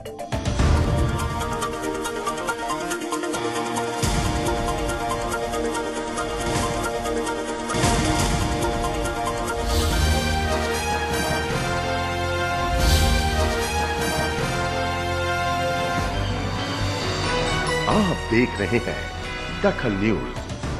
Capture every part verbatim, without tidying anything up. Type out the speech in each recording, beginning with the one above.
आप देख रहे हैं दखल न्यूज।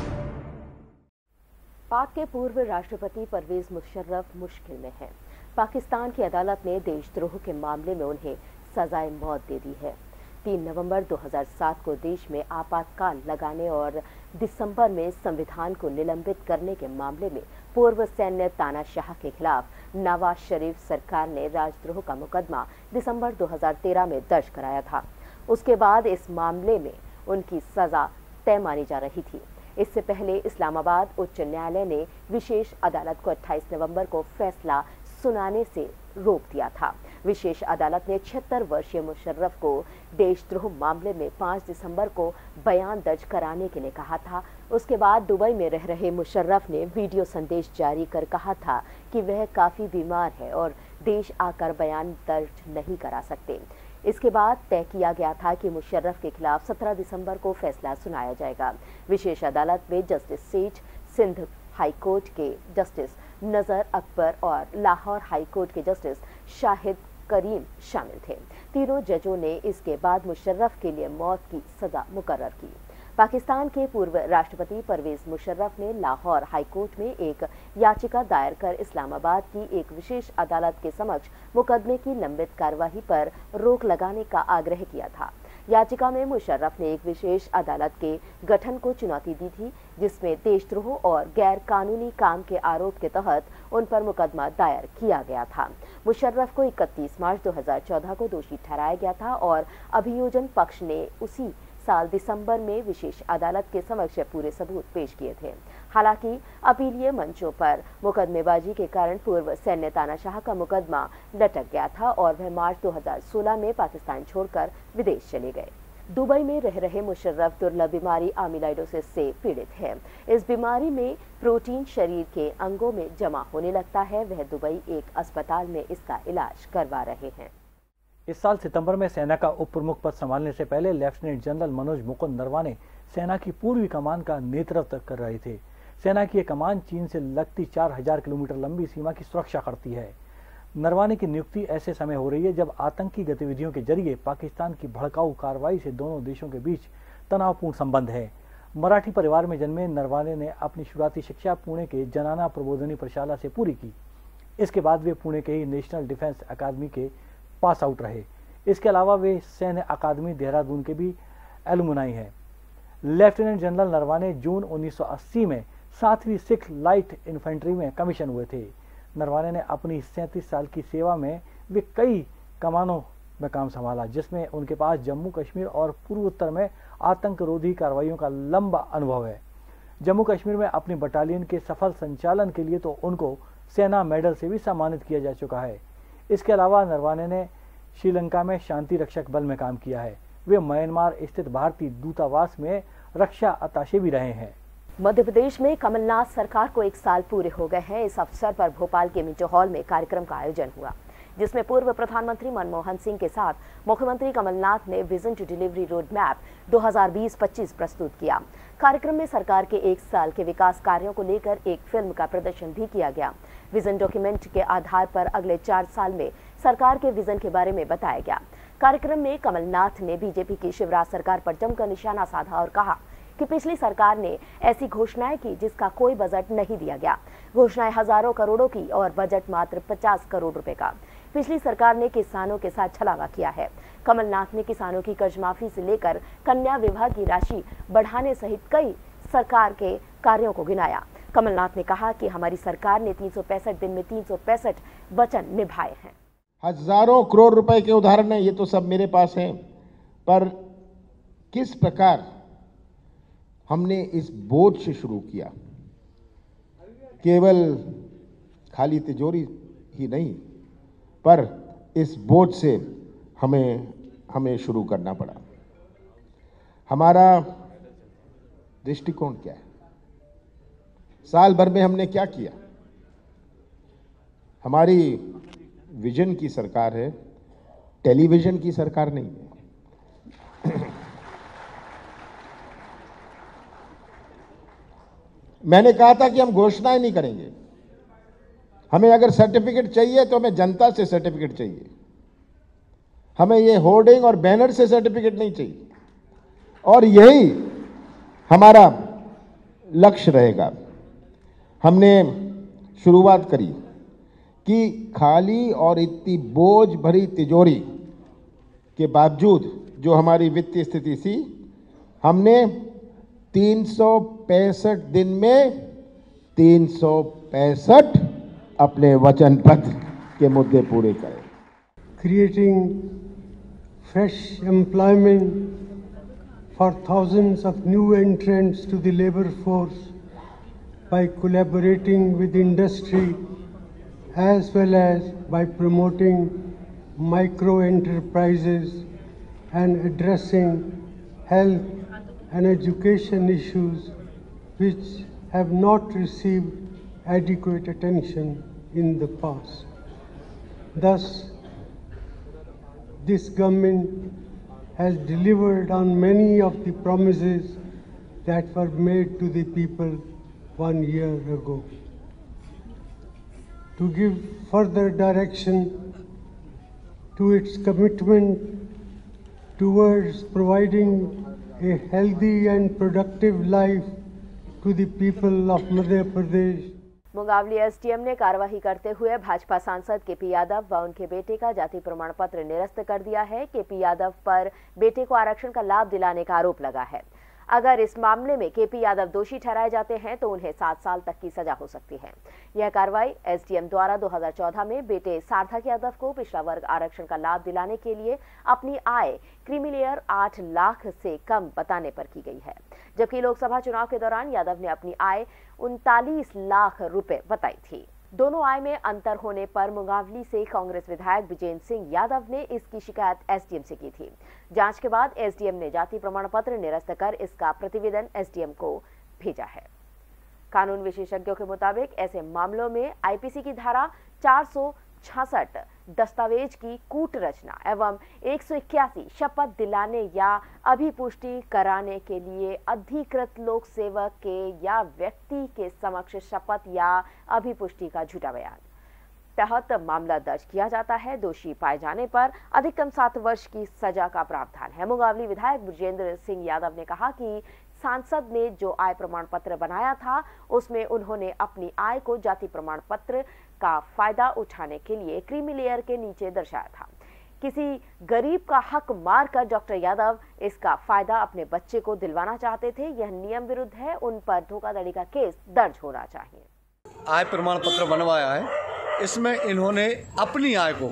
पाक के पूर्व राष्ट्रपति परवेज मुशर्रफ मुश्किल में हैं। पाकिस्तान की अदालत ने देशद्रोह के मामले में उन्हें सजाए मौत दे दी है। तीन नवंबर दो हज़ार सात को देश में आपातकाल लगाने और दिसंबर में संविधान को निलंबित करने के मामले में पूर्व सैन्य तानाशाह के खिलाफ नवाज शरीफ सरकार ने राजद्रोह का मुकदमा दिसंबर दो हज़ार तेरह में दर्ज कराया था। उसके बाद इस मामले में उनकी सजा तय मानी जा रही थी। इससे पहले इस्लामाबाद उच्च न्यायालय ने विशेष अदालत को अट्ठाईस नवंबर को फैसला सुनाने से रोक दिया था। विशेष अदालत ने छिहत्तर वर्षीय मुशर्रफ को देशद्रोह मामले में पाँच दिसंबर को बयान दर्ज कराने के लिए कहा था। उसके बाद दुबई में रह रहे मुशर्रफ ने वीडियो संदेश जारी कर कहा था कि वह काफी बीमार है और देश आकर बयान दर्ज नहीं करा सकते। इसके बाद तय किया गया था कि मुशर्रफ के खिलाफ सत्रह दिसंबर को फैसला सुनाया जाएगा। विशेष अदालत में justice Seth, Sindh high court के जस्टिस नजर अकबर और लाहौर हाई कोर्ट के जस्टिस शाहिद करीम शामिल थे। तीनों जजों ने इसके बाद मुशर्रफ के लिए मौत की सजा मुकर्रर की। पाकिस्तान के पूर्व राष्ट्रपति परवेज मुशर्रफ ने लाहौर हाईकोर्ट में एक याचिका दायर कर इस्लामाबाद की एक विशेष अदालत के समक्ष मुकदमे की लंबित कार्यवाही पर रोक लगाने का आग्रह किया था। याचिका में मुशर्रफ ने एक विशेष अदालत के गठन को चुनौती दी थी, जिसमें देशद्रोह और गैर कानूनी काम के आरोप के तहत उन पर मुकदमा दायर किया गया था। मुशर्रफ को इकतीस मार्च दो हज़ार चौदह को दोषी ठहराया गया था और अभियोजन पक्ष ने उसी साल दिसंबर में विशेष अदालत के समक्ष पूरे सबूत पेश किए थे। हालांकि अपीलीय मंचों पर मुकदमेबाजी के कारण पूर्व सैन्य तानाशाह का मुकदमा लटक गया था और वह मार्च दो हज़ार सोलह में पाकिस्तान छोड़कर विदेश चले गए। दुबई में रह रहे मुशर्रफ दुर्लभ बीमारी अमीलाइडोसिस से पीड़ित है। इस बीमारी में प्रोटीन शरीर के अंगों में जमा होने लगता है। वह दुबई एक अस्पताल में इसका इलाज करवा रहे हैं। इस साल सितंबर में सेना का उप प्रमुख पद संभालने से पहले लेफ्टिनेंट जनरल मनोज मुकुंद नरवाने सेना की पूर्वी कमान का नेतृत्व कर रहे थे। सेना की यह कमान चीन से लगती चार हजार किलोमीटर लंबी सीमा की सुरक्षा करती है। नरवाने की नियुक्ति ऐसे समय हो रही है जब आतंकी गतिविधियों के जरिए पाकिस्तान की भड़काऊ कार्रवाई से दोनों देशों के बीच तनावपूर्ण संबंध है। मराठी परिवार में जन्मे नरवाने ने अपनी शुरुआती शिक्षा पुणे के जनाना प्रबोधिनी प्रशाला से पूरी की। इसके बाद वे पुणे के ही नेशनल डिफेंस अकादमी के पास आउट रहे। इसके अलावा वे सैन्य अकादमी देहरादून के भी एलुमनाई हैं। लेफ्टिनेंट जनरल नरवाने जून उन्नीस सौ अस्सी में सातवीं सिख लाइट इन्फेंट्री में कमीशन हुए थे। नरवाने ने अपनी सैंतीस साल की सेवा में वे कई कमानों में काम संभाला, जिसमें उनके पास जम्मू कश्मीर और पूर्वोत्तर में आतंकरोधी कार्रवाइयों का लंबा अनुभव है। जम्मू कश्मीर में अपनी बटालियन के सफल संचालन के लिए तो उनको सेना मेडल से भी सम्मानित किया जा चुका है। इसके अलावा नरवाने ने श्रीलंका में शांति रक्षक बल में काम किया है। वे म्यांमार स्थित भारतीय दूतावास में रक्षा अताशे भी रहे हैं। मध्य प्रदेश में कमलनाथ सरकार को एक साल पूरे हो गए हैं। इस अवसर पर भोपाल के मिंटो हॉल में कार्यक्रम का आयोजन हुआ, जिसमें पूर्व प्रधानमंत्री मनमोहन सिंह के साथ मुख्यमंत्री कमलनाथ ने vision to delivery road map दो हज़ार बीस पच्चीस प्रस्तुत किया। कार्यक्रम में सरकार के एक साल के विकास कार्यों को लेकर एक फिल्म का प्रदर्शन भी किया गया। विजन डॉक्यूमेंट के आधार पर अगले चार साल में सरकार के विजन के बारे में बताया गया। कार्यक्रम में कमलनाथ ने बीजेपी की शिवराज सरकार पर जमकर निशाना साधा और कहा कि पिछली सरकार ने ऐसी घोषणाएं की जिसका कोई बजट नहीं दिया गया। घोषणाएं हजारों करोड़ों की और बजट मात्र पचास करोड़ रुपए का। पिछली सरकार ने किसानों के साथ छलावा किया है। कमलनाथ ने किसानों की कर्ज माफी से लेकर कन्या विवाह की राशि बढ़ाने सहित कई सरकार के कार्यों को गिनाया। कमलनाथ ने कहा कि हमारी सरकार ने तीन सौ पैंसठ दिन में तीन सौ पैंसठ वचन निभाए हैं। हजारों करोड़ रुपए के उदाहरण है, ये तो सब मेरे पास है, पर किस प्रकार हमने इस बोझ से शुरू किया। केवल खाली तिजोरी ही नहीं, पर इस बोझ से हमें हमें शुरू करना पड़ा। हमारा दृष्टिकोण क्या है? साल भर में हमने क्या किया? हमारी विजन की सरकार है, टेलीविजन की सरकार नहीं है। मैंने कहा था कि हम घोषणाएं नहीं करेंगे, हमें अगर सर्टिफिकेट चाहिए तो हमें जनता से सर्टिफिकेट चाहिए, हमें ये होर्डिंग और बैनर से सर्टिफिकेट नहीं चाहिए, और यही हमारा लक्ष्य रहेगा। हमने शुरुआत करी कि खाली और इतनी बोझ भरी तिजोरी के बावजूद जो हमारी वित्तीय स्थिति थी, हमने तीन सौ पैंसठ दिन में तीन सौ पैंसठ अपने वचन पत्र के मुद्दे पूरे करें। Creating fresh employment for thousands of new entrants to the labor force by collaborating with industry as well as by promoting micro enterprises and addressing health and education issues which have not received adequate attention in the past. Thus, this government has delivered on many of the promises that were made to the people one year ago. To give further direction to its commitment towards providing a healthy and productive life to the people of Madhya Pradesh. Mungaoli SDM ने कार्यवाही करते हुए भाजपा सांसद KP Yadav व उनके बेटे का जाति प्रमाण पत्र निरस्त कर दिया है। केपी यादव पर बेटे को आरक्षण का लाभ दिलाने का आरोप लगा है। अगर इस मामले में केपी यादव दोषी ठहराए जाते हैं तो उन्हें सात साल तक की सजा हो सकती है। यह कार्रवाई एसडीएम द्वारा दो हज़ार चौदह में बेटे सार्थक यादव को पिछड़ा वर्ग आरक्षण का लाभ दिलाने के लिए अपनी आय क्रीमी लेयर आठ लाख से कम बताने पर की गई है, जबकि लोकसभा चुनाव के दौरान यादव ने अपनी आय उनतालीस लाख रुपए बताई थी। दोनों आय में अंतर होने पर मुंगावली से कांग्रेस विधायक विजेंद्र सिंह यादव ने इसकी शिकायत एसडीएम से की थी। जांच के बाद एसडीएम ने जाति प्रमाण पत्र निरस्त कर इसका प्रतिवेदन एसडीएम को भेजा है। कानून विशेषज्ञों के मुताबिक ऐसे मामलों में आईपीसी की धारा चार सौ छियासठ दस्तावेज की कूट रचना एवं एक सौ इक्यासी शपथ दिलाने या अभिपुष्टि कराने के लिए अधिकृत लोक सेवक के या व्यक्ति के समक्ष शपथ या अभिपुष्टि का झूठा बयान तहत मामला दर्ज किया जाता है। दोषी पाए जाने पर अधिकतम सात वर्ष की सजा का प्रावधान है। मुंगावली विधायक विजेंद्र सिंह यादव ने कहा कि सांसद ने जो आय प्रमाण पत्र बनाया था उसमें उन्होंने अपनी आय को जाति प्रमाण पत्र का फायदा उठाने के लिए क्रीमी लेयर के नीचे दर्शाया था। किसी गरीब का हक मारकर डॉक्टर यादव इसका फायदा अपने बच्चे को दिलवाना चाहते थे। यह नियम विरुद्ध है, उन पर धोखाधड़ी का केस दर्ज होना चाहिए। आय प्रमाण पत्र बनवाया है, इसमें इन्होंने अपनी आय को,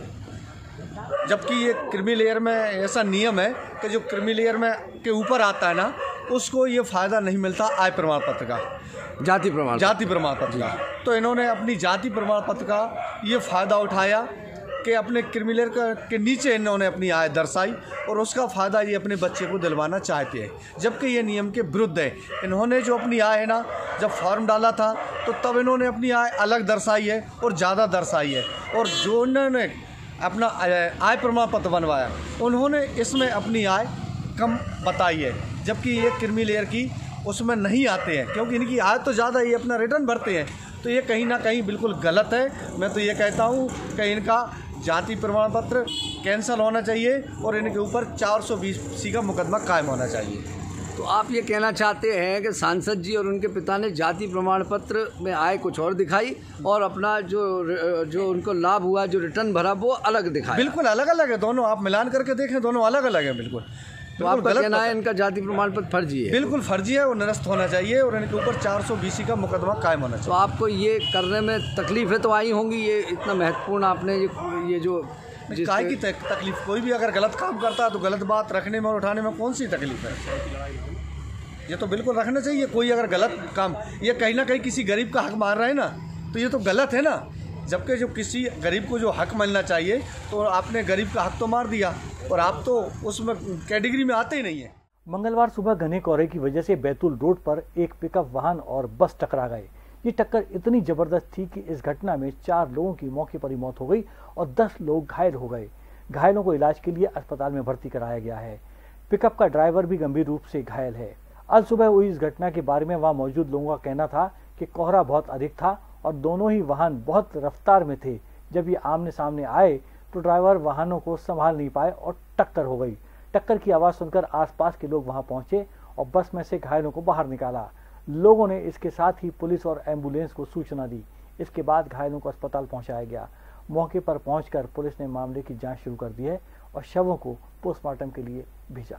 जबकि ये क्रीमी लेयर में ऐसा नियम है कि जो क्रीमी लेयर में के ऊपर आता है ना, उसको ये फायदा नहीं मिलता आय प्रमाण पत्र का, जाति प्रमाण जाति प्रमाण पत्र का। तो इन्होंने अपनी जाति प्रमाण पत्र का ये फायदा उठाया कि अपने क्रीमी लेयर के नीचे इन्होंने अपनी आय दर्शाई और उसका फ़ायदा ये अपने बच्चे को दिलवाना चाहते हैं, जबकि ये नियम के विरुद्ध है। इन्होंने जो अपनी आय है ना, जब फॉर्म डाला था तो तब इन्होंने अपनी आय अलग दर्शाई है और ज़्यादा दर्शाई है, और जो उन्होंने अपना आय प्रमाण पत्र बनवाया उन्होंने इसमें अपनी आय कम बताई है, जबकि ये क्रीमी लेयर की उसमें नहीं आते हैं, क्योंकि इनकी आय तो ज़्यादा, ये अपना रिटर्न भरते हैं। तो ये कहीं ना कहीं बिल्कुल गलत है। मैं तो ये कहता हूँ कि इनका जाति प्रमाण पत्र कैंसिल होना चाहिए और इनके ऊपर चार सौ बीस सी का मुकदमा कायम होना चाहिए। तो आप ये कहना चाहते हैं कि सांसद जी और उनके पिता ने जाति प्रमाण पत्र में आय कुछ और दिखाई और अपना जो जो उनको लाभ हुआ, जो रिटर्न भरा, वो अलग दिखाया? बिल्कुल अलग अलग है दोनों, आप मिलान करके देखें, दोनों अलग अलग है बिल्कुल। तो आपका कहना है इनका जाति प्रमाण पत्र फर्जी है? बिल्कुल फर्जी है, वो निरस्त होना चाहिए और इनके ऊपर चार सौ बीस का मुकदमा कायम होना चाहिए। तो आपको ये करने में तकलीफें तो आई होंगी, ये इतना महत्वपूर्ण आपने ये, ये जो काय की तकलीफ, कोई भी अगर गलत काम करता है तो गलत बात रखने में और उठाने में कौन सी तकलीफ है? ये तो बिल्कुल रखना चाहिए। कोई अगर गलत काम, ये कहीं ना कहीं किसी गरीब का हक मार रहा है ना, तो ये तो गलत है ना। जबकि जो किसी गरीब को जो हक मिलना चाहिए तो आपने गरीब का हक तो मार दिया, और आप तो उसमें कैटेगरी में आते ही नहीं है। मंगलवार सुबह घने कोहरे की वजह से बैतूल रोड पर एक पिकअप वाहन और बस टकरा गए। ये टक्कर इतनी जबरदस्त थी कि इस घटना में चार लोगों की मौके पर ही मौत हो गई और दस लोग घायल हो गए। घायलों को इलाज के लिए अस्पताल में भर्ती कराया गया है। पिकअप का ड्राइवर भी गंभीर रूप से घायल है। आज सुबह हुई इस घटना के बारे में वहां मौजूद लोगों का कहना था कि कोहरा बहुत अधिक था और दोनों ही वाहन बहुत रफ्तार में थे। जब ये आमने सामने आए तो ड्राइवर वाहनों को संभाल नहीं पाए और टक्कर हो गई। टक्कर की आवाज सुनकर आसपास के लोग वहां पहुंचे और बस में से घायलों को बाहर निकाला। लोगों ने इसके साथ ही पुलिस और एम्बुलेंस को सूचना दी। इसके बाद घायलों को अस्पताल पहुंचाया गया। मौके पर पहुंचकर पुलिस ने मामले की जांच शुरू कर दी है और शवों को पोस्टमार्टम के लिए भेजा।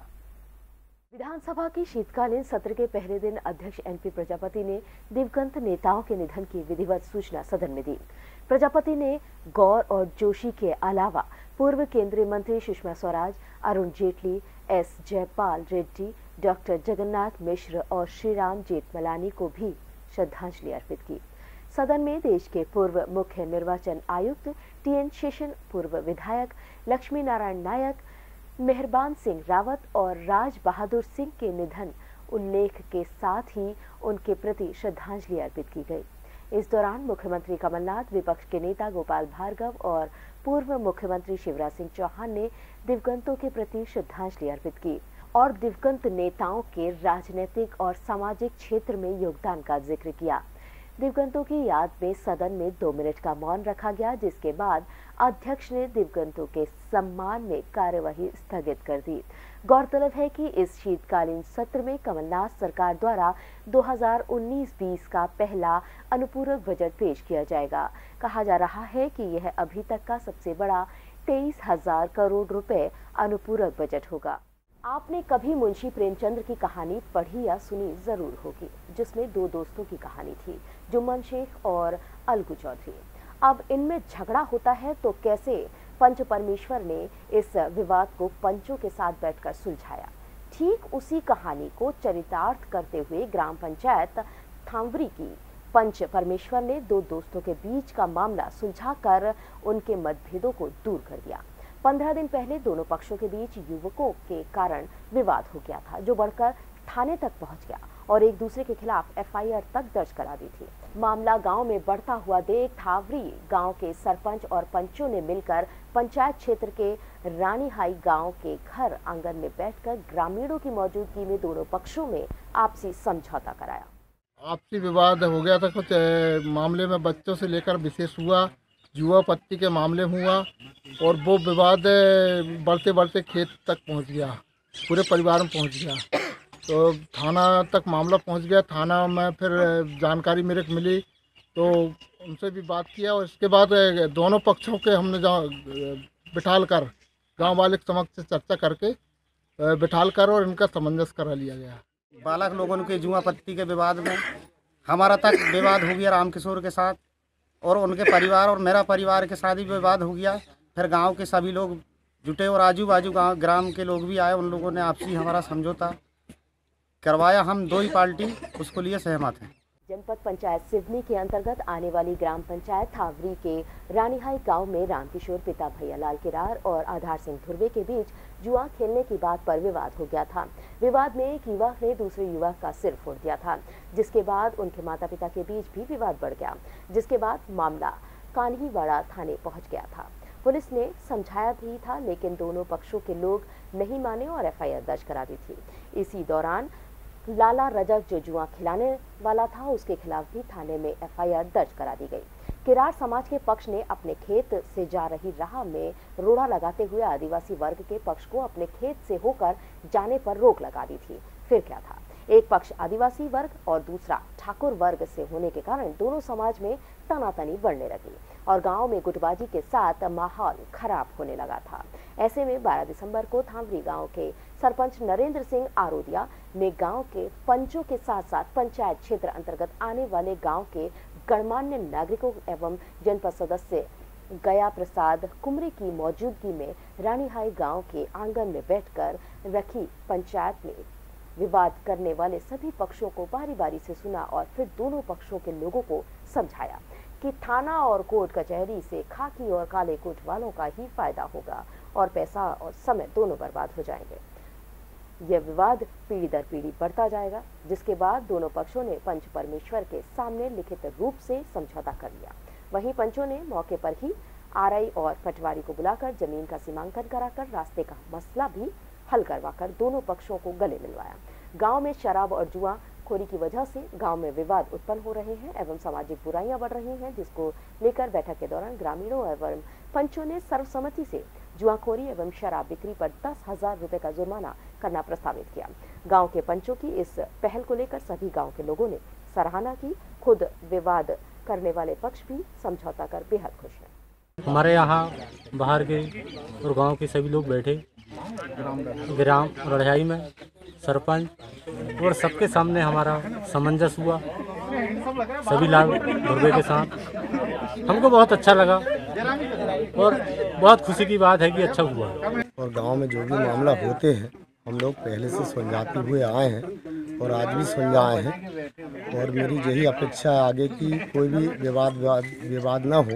विधानसभा के शीतकालीन सत्र के पहले दिन अध्यक्ष एनपी प्रजापति ने दिवंगत नेताओं के निधन की विधिवत सूचना सदन में दी। प्रजापति ने गौर और जोशी के अलावा पूर्व केंद्रीय मंत्री सुषमा स्वराज, अरुण जेटली, एस जयपाल रेड्डी, डॉक्टर जगन्नाथ मिश्र और श्रीराम जेठमलानी को भी श्रद्धांजलि अर्पित की। सदन में देश के पूर्व मुख्य निर्वाचन आयुक्त टीएन शेषन, पूर्व विधायक लक्ष्मी नारायण नायक, मेहरबान सिंह रावत और राज बहादुर सिंह के निधन उल्लेख के साथ ही उनके प्रति श्रद्धांजलि अर्पित की गई। इस दौरान मुख्यमंत्री कमलनाथ, विपक्ष के नेता गोपाल भार्गव और पूर्व मुख्यमंत्री शिवराज सिंह चौहान ने दिवंगतों के प्रति श्रद्धांजलि अर्पित की और दिवंगत नेताओं के राजनीतिक और सामाजिक क्षेत्र में योगदान का जिक्र किया। दिवंगतों की याद में सदन में दो मिनट का मौन रखा गया, जिसके बाद अध्यक्ष ने दिवंगतों के सम्मान में कार्यवाही स्थगित कर दी। गौरतलब है कि इस शीतकालीन सत्र में कमलनाथ सरकार द्वारा दो हज़ार उन्नीस बीस का पहला अनुपूरक बजट पेश किया जाएगा। कहा जा रहा है कि यह अभी तक का सबसे बड़ा तेईस हजार करोड़ रुपए अनुपूरक बजट होगा। आपने कभी मुंशी प्रेमचंद्र की कहानी पढ़ी या सुनी जरूर होगी, जिसमें दो दोस्तों की कहानी थी, जुम्मन शेख और अलगू चौधरी। अब इनमें झगड़ा होता है तो कैसे पंच परमेश्वर ने इस विवाद को पंचों के साथ बैठकर सुलझाया। ठीक उसी कहानी को चरितार्थ करते हुए ग्राम पंचायत थांवरी की पंच परमेश्वर ने दो दोस्तों के बीच का मामला सुलझाकर उनके मतभेदों को दूर कर दिया। पंद्रह दिन पहले दोनों पक्षों के बीच युवकों के कारण विवाद हो गया था, जो बढ़कर थाने तक पहुंच गया और एक दूसरे के खिलाफ एफआईआर तक दर्ज करा दी थी। मामला गांव में बढ़ता हुआ देख थावरी गांव के सरपंच और पंचों ने मिलकर पंचायत क्षेत्र के रानीहाई गांव के घर आंगन में बैठकर ग्रामीणों की मौजूदगी में दोनों पक्षों में आपसी समझौता कराया। आपसी विवाद हो गया था, कुछ मामले में बच्चों से लेकर विशेष हुआ, जुआ पत्ती के मामले हुआ और वो विवाद बढ़ते बढ़ते खेत तक पहुंच गया, पूरे परिवार में पहुंच गया। तो थाना तक मामला पहुंच गया। थाना में फिर जानकारी मेरे को मिली तो उनसे भी बात किया और इसके बाद दोनों पक्षों के हमने बिठाल कर गाँव वाले के समक्ष चर्चा करके बिठाल कर और इनका सामंजस्य करा लिया गया। बालक लोगों के जुआ पत्ती के विवाद में हमारा तक विवाद हो गया रामकिशोर के साथ और उनके परिवार और मेरा परिवार के साथ भी विवाद हो गया। फिर गांव के सभी लोग जुटे और आजू बाजू गांव ग्राम के लोग भी आए, उन लोगों ने आपसी हमारा समझौता करवाया। हम दो ही पार्टी उसको लिए सहमत हैं। जनपद पंचायत सिवनी के अंतर्गत आने वाली ग्राम पंचायत थावरी के रानीहाई गांव में रामकिशोर पिता भैयालाल किरार और आधार सिंह धुर्वे के बीच जुआ खेलने की बात पर विवाद हो गया था। विवाद में एक युवक ने दूसरे युवक का सिर फोड़ दिया था, जिसके बाद उनके माता पिता के बीच भी विवाद बढ़ गया, जिसके बाद मामला कान्हीवाड़ा थाने पहुंच गया था। पुलिस ने समझाया भी था, लेकिन दोनों पक्षों के लोग नहीं माने और एफआईआर दर्ज करा दी थी। इसी दौरान लाला रजक जो जुआ खिलाने वाला था, उसके खिलाफ भी थाने में एफआईआर दर्ज करा दी गई। किरार समाज के पक्ष ने अपने खेत से जा रही राह में रोड़ा लगाते हुए आदिवासी वर्ग के पक्ष को अपने खेत से होकर जाने पर रोक लगा दी थी। फिर क्या था, एक पक्ष आदिवासी वर्ग और दूसरा ठाकुर वर्ग से होने के कारण दोनों समाज में तनातनी बढ़ने लगी और गांव में गुटबाजी के साथ माहौल खराब होने लगा था। ऐसे में बारह दिसंबर को थांवरी गांव के सरपंच नरेंद्र सिंह आरोदिया ने गांव के पंचों के साथ साथ पंचायत क्षेत्र अंतर्गत आने वाले गांव के गणमान्य नागरिकों एवं जनपद सदस्य गया प्रसाद कुमरे की मौजूदगी में रानीहाई गांव के आंगन में बैठकर रखी पंचायत में विवाद करने वाले सभी पक्षों को बारी बारी से सुना और फिर दोनों पक्षों के लोगों को समझाया कि थाना और कोर्ट कचहरी से खाकी और काले कोट वालों का ही फायदा होगा और पैसा और समय दोनों बर्बाद हो जाएंगे। यह विवाद पीढ़ी दर पीढ़ी बढ़ता जाएगा, जिसके बाद दोनों पक्षों ने पंच परमेश्वर के सामने लिखित रूप से समझौता कर लिया। वहीं पंचों ने मौके पर ही आरआई और पटवारी को बुलाकर जमीन का सीमांकन कराकर रास्ते का मसला भी हल करवाकर दोनों पक्षों को गले मिलवाया। गांव में शराब और जुआ खोरी की वजह से गांव में विवाद उत्पन्न हो रहे हैं एवं सामाजिक बुराइयां बढ़ रही हैं, जिसको लेकर बैठक के दौरान ग्रामीणों एवं पंचों ने सर्वसम्मति से जुआखोरी एवं शराब बिक्री पर दस हजार रुपए का जुर्माना करना प्रस्तावित किया। गांव के पंचों की इस पहल को लेकर सभी गांव के लोगों ने सराहना की। खुद विवाद करने वाले पक्ष भी समझौता कर बेहद खुश हैं। हमारे यहाँ बाहर के और गांव के सभी लोग बैठे ग्राम रड़ियाई में सरपंच और सबके सामने हमारा सामंजस्य हुआ, सभी लाभ दुर्गे के साथ। हमको बहुत अच्छा लगा और बहुत खुशी की बात है कि अच्छा हुआ। और गांव में जो भी मामला होते हैं हम लोग पहले से सुलझाते हुए आए हैं और आज भी सुलझाए हैं और मेरी यही अपेक्षा है आगे की कोई भी विवाद विवाद ना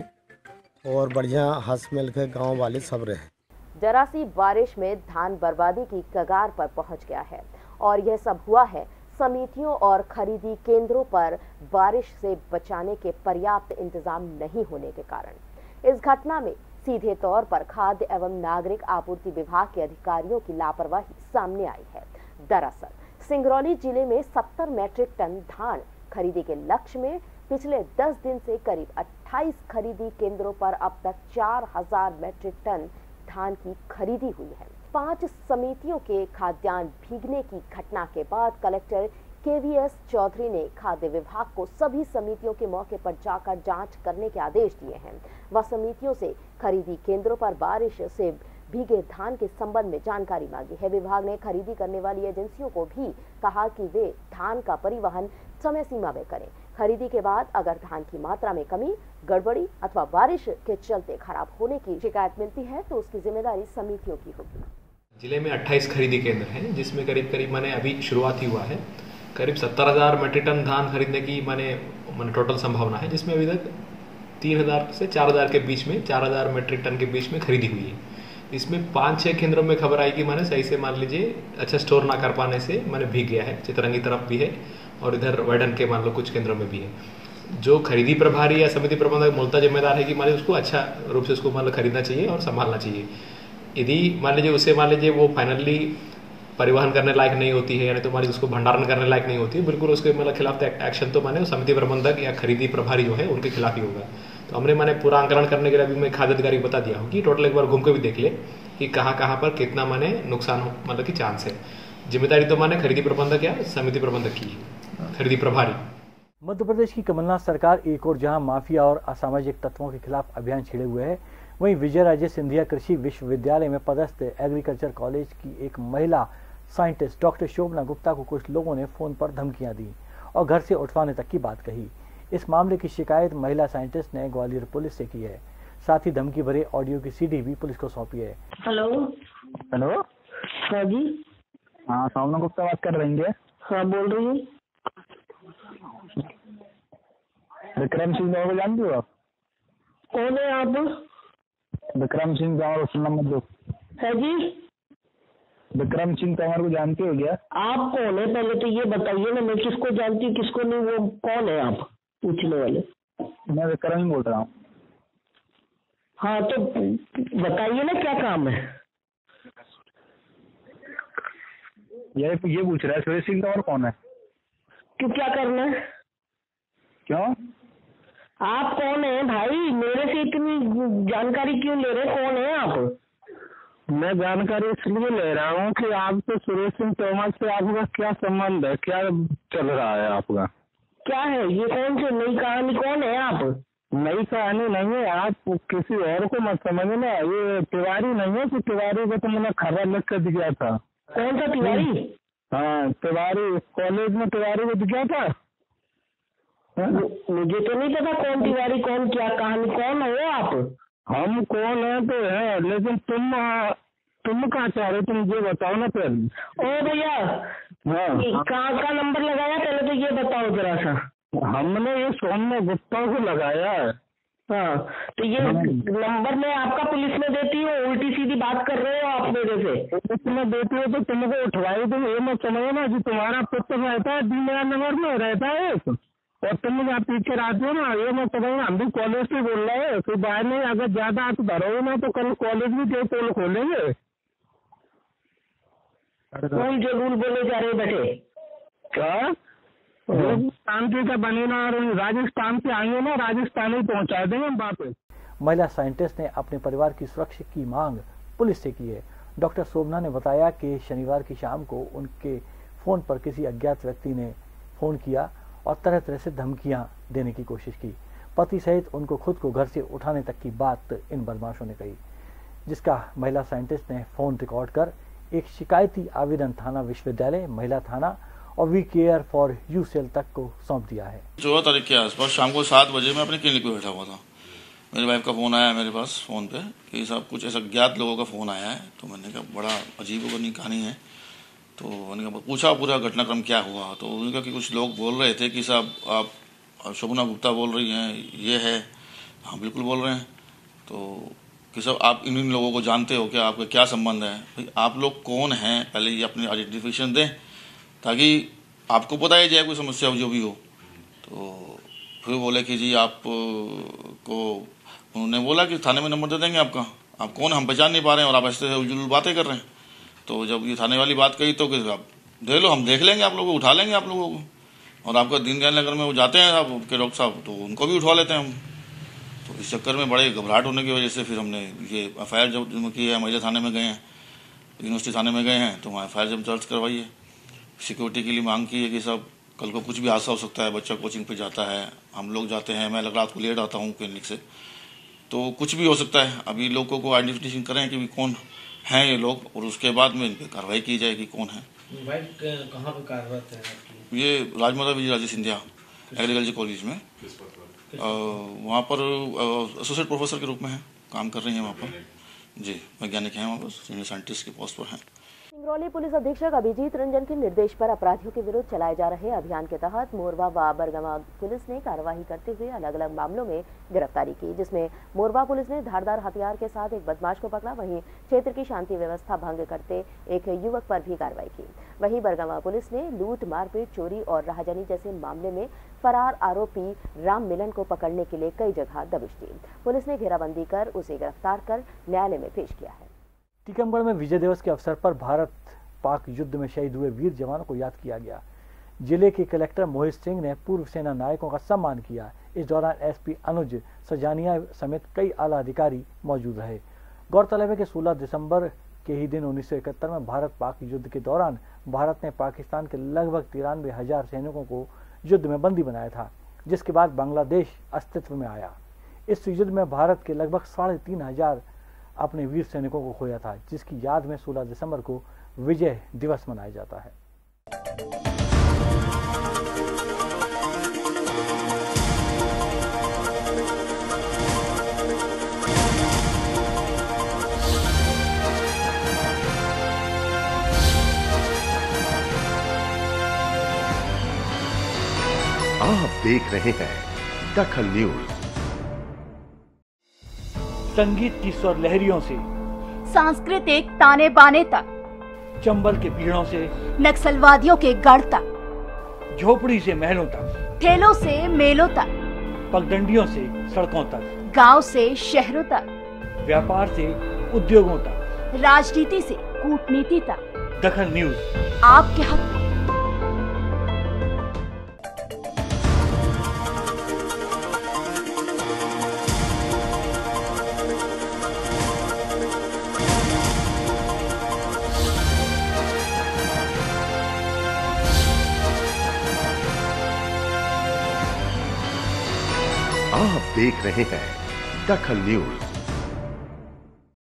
हो और बढ़िया हंस मिल के गाँव वाले सब रहे। जरा सी बारिश में धान बर्बादी की कगार पर पहुंच गया है और यह सब हुआ है समितियों और खरीदी केंद्रों पर बारिश से बचाने के पर्याप्त इंतजाम नहीं होने के कारण। इस घटना में सीधे तौर पर खाद्य एवं नागरिक आपूर्ति विभाग के अधिकारियों की लापरवाही सामने आई है। दरअसल सिंगरौली जिले में सत्तर मैट्रिक टन धान खरीदी के लक्ष्य में पिछले दस दिन से करीब अट्ठाईस खरीदी केंद्रों पर अब तक चार हजार मैट्रिक टन धान की खरीदी हुई है। पांच समितियों के खाद्यान्न भीगने की घटना के बाद कलेक्टर केवीएस चौधरी ने खाद्य विभाग को सभी समितियों के मौके पर जाकर जांच करने के आदेश दिए हैं। वह समितियों से खरीदी केंद्रों पर बारिश से भीगे धान के संबंध में जानकारी मांगी है। विभाग ने खरीदी करने वाली एजेंसियों को भी कहा कि वे धान का परिवहन समय सीमा में करें। खरीदी के बाद अगर धान की मात्रा में कमी, गड़बड़ी अथवा बारिश के चलते खराब होने की शिकायत मिलती है तो उसकी जिम्मेदारी समितियों की होगी। जिले में अट्ठाईस खरीदी केंद्र हैं जिसमें करीब करीब मैंने अभी शुरुआत ही हुआ है। करीब सत्तर हजार मेट्रिक टन धान खरीदने की मैंने मैंने टोटल संभावना है, जिसमें अभी तक तीन हजार से चार हजार के बीच में चार हजार मेट्रिक टन के बीच में खरीदी हुई है। इसमें पाँच छः केंद्रों में खबर आई कि मैंने सही से मान लीजिए अच्छा स्टोर ना कर पाने से मैंने भीग गया है। चितरंगी तरफ भी है और इधर वैडन के मान लो कुछ केंद्रों में भी है। जो खरीदी प्रभारी या समिति प्रबंधक मूलतः जिम्मेदार है कि मान लीजिए उसको अच्छा रूप से उसको मान लो खरीदना चाहिए और संभालना चाहिए। यदि मान लीजिए उससे मान लीजिए वो फाइनली परिवहन करने लायक नहीं होती है, यानी तो मान लीजिए उसको भंडारण करने लायक नहीं होती है, बिल्कुल उसके मतलब खिलाफ एक्शन तो माने समिति प्रबंधक या खरीदी प्रभारी जो है उनके खिलाफ ही होगा। तो हमने माने पूरा आंकलन करने के लिए अभी मैं खाद्य अधिकारी को बता दिया हूँ कि टोटल एक बार घूम के भी देख ले कि कहाँ कहाँ पर कितना माने नुकसान हो मतलब की चांस है। जिम्मेदारी तो माने खरीदी प्रबंधक या समिति प्रबंधक की, खरीदी प्रभारी। मध्य प्रदेश की कमलनाथ सरकार एक और जहां माफिया और असामाजिक तत्वों के खिलाफ अभियान छेड़े हुए है, वहीं विजय राजे सिंधिया कृषि विश्वविद्यालय में पदस्थ एग्रीकल्चर कॉलेज की एक महिला साइंटिस्ट डॉक्टर शोभना गुप्ता को कुछ लोगों ने फोन पर धमकियां दी और घर से उठवाने तक की बात कही। इस मामले की शिकायत महिला साइंटिस्ट ने ग्वालियर पुलिस से की है। साथ ही धमकी भरे ऑडियो की सीडी भी पुलिस को सौंपी है। हेलो हेलो हाँ जी, हाँ शोभना गुप्ता बात कर रही है। हाँ बोल रही है। विक्रम सिंह को जानते हो आप? कौन है आप? विक्रम सिंह तंवर फोन नंबर दो है जी। विक्रम सिंह तंवर को जानते हो क्या? आप कौन है पहले तो ये बताइए ना, मैं किसको जानती हूँ किसको नहीं, वो कौन है आप पूछने वाले? मैं विक्रम ही बोल रहा हूँ। हाँ तो बताइए ना क्या काम है। ये ये पूछ रहा है सुरेश सिंह तंवर कौन है? क्यों क्या करना है? क्यों? आप कौन है भाई? मेरे से इतनी जानकारी क्यों ले रहे? कौन है आप? मैं जानकारी इसलिए ले रहा हूँ कि आपसे सुरेश सिंह तोमर से आपका क्या संबंध है, क्या चल रहा है आपका? क्या है ये? कौन सी नई कहानी? कौन है आप? नई कहानी नहीं है, आप किसी और को मत समझना। ये तिवारी नहीं है कि तिवारी को तो मैंने खबर लिख कर दिया था। कौन सा तिवारी? हाँ तिवारी, कॉलेज में तिवारी को दिया था। मुझे तो नहीं पता कौन तिवारी, कौन क्या कहानी, कौन हो आप? हम कौन है तो है, लेकिन तुम तुम कहाँ चाह रहे, तुम ये बताओ ना पहले। ओ भैया हाँ कहाँ का नंबर लगाया पहले तो ये बताओ जरा सा। हमने ये सौम्या गुप्ता को लगाया है। हाँ तो ये नंबर मैं आपका पुलिस में देती हूँ, उल्टी सीधी बात कर रहे हो आप मेरे से। पुलिस में देती हो तो तुमको उठवाई, तुम ये मत समझो ना कि तुम्हारा पुत्र रहता है दीनदयाल नगर में रहता है। और तुम मुझे आप पीछे आते हो ना, ये मैं पता हम भी कॉलेज से बोल रहे हैं, तो बाहर नहीं अगर ज्यादा आप धरोगे ना तो कल कॉलेज भी जो पोल खोलेंगे। कौन जो रूल बोले जा रहे बेटे? क्या शांति का बने ना, और राजस्थान से आएंगे ना, राजस्थान ही पहुंचा देंगे हम वापस। महिला साइंटिस्ट ने अपने परिवार की सुरक्षा की मांग पुलिस से की है। डॉक्टर शोभना ने बताया कि शनिवार की शाम को उनके फोन पर किसी अज्ञात व्यक्ति ने फोन किया और तरह तरह से धमकियां देने की कोशिश की। पति सहित उनको खुद को घर से उठाने तक की बात इन बदमाशों ने कही, जिसका महिला साइंटिस्ट ने फोन रिकॉर्ड कर एक शिकायती आवेदन थाना विश्वविद्यालय, महिला थाना और we care for you cell तक को सौंप दिया है। चौदह तारीख के आसपास शाम को सात बजे मैं अपने क्लिनिक पे बैठा हुआ था। मेरी वाइफ का फ़ोन आया मेरे पास फ़ोन पे कि साहब कुछ ऐसा ज्ञात लोगों का फ़ोन आया है। तो मैंने कहा बड़ा अजीब बनी कहानी है। तो मैंने कहा पूछा पूरा घटनाक्रम क्या हुआ। तो उन्होंने कहा कि कुछ लोग बोल रहे थे कि साहब आप शोभना गुप्ता बोल रही हैं, ये है। हाँ बिल्कुल बोल रहे हैं। तो कि साहब आप इन इन लोगों को जानते हो क्या, आपका क्या संबंध है, भाई आप लोग कौन हैं, पहले ये अपनी आइडेंटिफिकेशन दें ताकि आपको पता ही जाए कोई समस्या जो भी हो। तो फिर बोले कि जी आप को उन्होंने बोला कि थाने में नंबर दे देंगे आपका, आप कौन, हम पहचान नहीं पा रहे हैं और आप ऐसे उलझुल बातें कर रहे हैं। तो जब ये थाने वाली बात कही तो कि आप दे लो, हम देख लेंगे आप लोगों को, उठा लेंगे आप लोगों को। और आपका दीनदयाल नगर में वो जाते हैं आपके डॉक्टर साहब, तो उनको भी उठवा लेते हैं हम। तो इस चक्कर में बड़े घबराहट होने की वजह से फिर हमने ये एफ आई आर जब की है, महिला थाने में गए हैं, यूनिवर्सिटी थाने में गए हैं, तो वहाँ एफ आई आर जब दर्ज करवाई है। सिक्योरिटी के लिए मांग की है कि सब कल को कुछ भी हादसा हो सकता है, बच्चा कोचिंग पे जाता है, हम लोग जाते हैं, मैं रात को लेट आता हूँ क्लिनिक से, तो कुछ भी हो सकता है। अभी लोगों को आइडेंटिफिकेशन करें कि कौन हैं ये लोग और उसके बाद में इन पर कार्रवाई की जाए कि कौन है। कहाँ पर कार्यरत है? ये राजमाता विजय राजे सिंधिया एग्रीकल्चर कॉलेज में, वहाँ पर एसोसिएट प्रोफेसर के रूप में है, काम कर रही हैं वहाँ पर। जी वैज्ञानिक हैं वहाँ पर, सीनियर साइंटिस्ट के पोस्ट पर हैं। सिंगरौली पुलिस अधीक्षक अभिजीत रंजन के निर्देश पर अपराधियों के विरुद्ध चलाए जा रहे अभियान के तहत मोरवा व बरगवा पुलिस ने कार्यवाही करते हुए अलग अलग मामलों में गिरफ्तारी की, जिसमें मोरवा पुलिस ने धारदार हथियार के साथ एक बदमाश को पकड़ा। वहीं क्षेत्र की शांति व्यवस्था भंग करते एक युवक पर भी कार्रवाई की। वहीं बरगवा पुलिस ने लूट, मारपीट, चोरी और राहजनी जैसे मामले में फरार आरोपी राम मिलन को पकड़ने के लिए कई जगह दबिश दी। पुलिस ने घेराबंदी कर उसे गिरफ्तार कर न्यायालय में पेश किया है। टीकमगढ़ में विजय दिवस के अवसर पर भारत पाक युद्ध में शहीद हुए वीर जवानों को याद किया गया। जिले के कलेक्टर मोहित सिंह ने पूर्व सेना नायकों का सम्मान किया। इस दौरान एसपी अनुज सजानिया समेत कई आला अधिकारी मौजूद रहे। गौरतलब है कि सोलह दिसंबर के ही दिन उन्नीस सौ इकहत्तर में भारत पाक युद्ध के दौरान भारत ने पाकिस्तान के लगभग तिरानवे हजार सैनिकों को युद्ध में बंदी बनाया था, जिसके बाद बांग्लादेश अस्तित्व में आया। इस युद्ध में भारत के लगभग साढ़े तीन हजार अपने वीर सैनिकों को खोया था, जिसकी याद में सोलह दिसंबर को विजय दिवस मनाया जाता है। आप देख रहे हैं दखल न्यूज। संगीत की स्वर लहरियों से सांस्कृतिक ताने बाने तक, चंबल के पीड़ों से नक्सलवादियों के गढ़ तक, झोपड़ी से महलों तक, ठेलों से मेलों तक, पगडंडियों से सड़कों तक, गांव से शहरों तक, व्यापार से उद्योगों तक, राजनीति से कूटनीति तक, दखल न्यूज आपके हक में। आप देख रहे हैं दखल न्यूज।